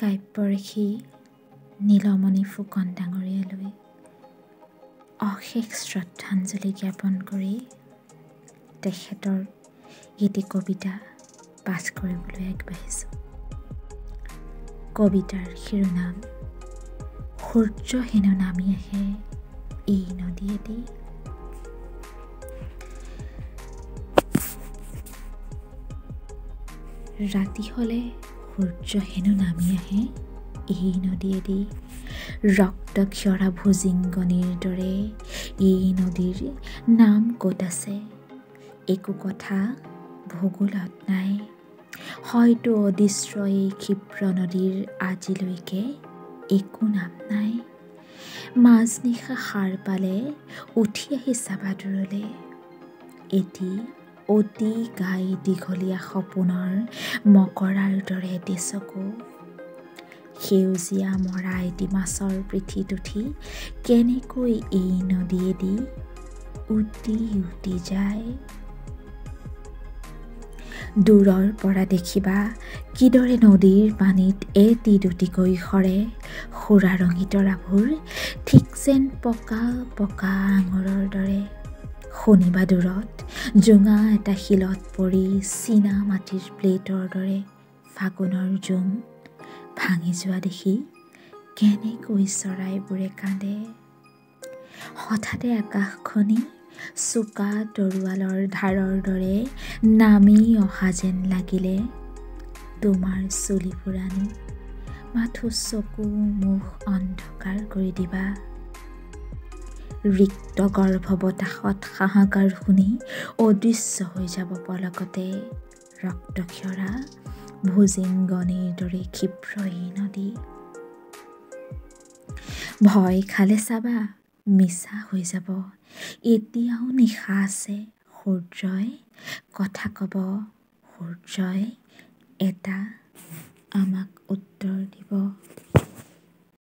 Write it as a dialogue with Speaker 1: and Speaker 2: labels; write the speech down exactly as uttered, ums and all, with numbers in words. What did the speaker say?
Speaker 1: কাব্যৰেখী নীলমণি ফুকন ডাঙৰীয়ালৈ অশেষ শ্ৰদ্ধাঞ্জলি জ্ঞাপন কৰি তেখেতৰ এটি কবিতা পাঠ কৰিবলৈ আগবাঢ়িছোঁ। কবিতাৰ শিৰোনাম সূৰ্য হেনো নামি আহে এই নদীয়েদি। ৰাতি হলে সূৰ্য হেনো নামি আহে এই নদীয়েদি, ৰক্ত ক্ষৰা ভুজিংগনিৰ দৰে এই নদীৰ নাম ক'ত আছে একো কথা ভূগোলত নাই। হয়তো অদৃশ্য এই ক্ষিপ্ৰ নদীৰ আজিলৈকে একো নাম নাই। মাজনিশা সাৰ পালে উঠি আহি চাবা দূৰলে, এটি অতি গাই দীঘলীয়া সপোনৰ মকৰাৰ দৰে এটি চকু। সেউজীয়া মৰা এটি মাছৰ পিঠিত উঠি কেনেকৈ এই নদীয়েদি উটি উটি যায়। দূৰৰ পৰা দেখিবা কিদৰে নদীৰ পানীত এটি দুটিকৈ সৰে সুৰা ৰঙী তৰাবোৰ, ঠিক যেন পকা পকা আঙুৰৰ দৰে। শুনিবা দূৰত জোঙা এটা শিলত পৰি চীনা মাটিৰ প্লেটৰ দৰে ফাগুনৰ জোং ভাঙি যোৱা দেখি কেনেকৈ চৰাইবোৰে কান্দে। হঠাতে আকাশখনি চোকা তৰোৱালৰ ধাৰৰ দৰে নামি অহা যেন লাগিলে তোমাৰ চুলিবোৰ আনি মাথো চকু মুখ অন্ধকাৰ কৰি দিবা। ৰিক্ত গৰ্ভ বতাহত হাহাকাৰ শুনি অদৃশ্য হৈ যাব পলকতে ৰক্তক্ষৰা ভুজিংগনিৰ দৰে ক্ষিপ্ৰ এই নদী। ভয় খালে চাবা মিছা হৈ যাব, এতিয়াও নিশা আছে সূৰ্যই কথা কব, সূৰ্যই এটা আমাক উত্তৰ দিব।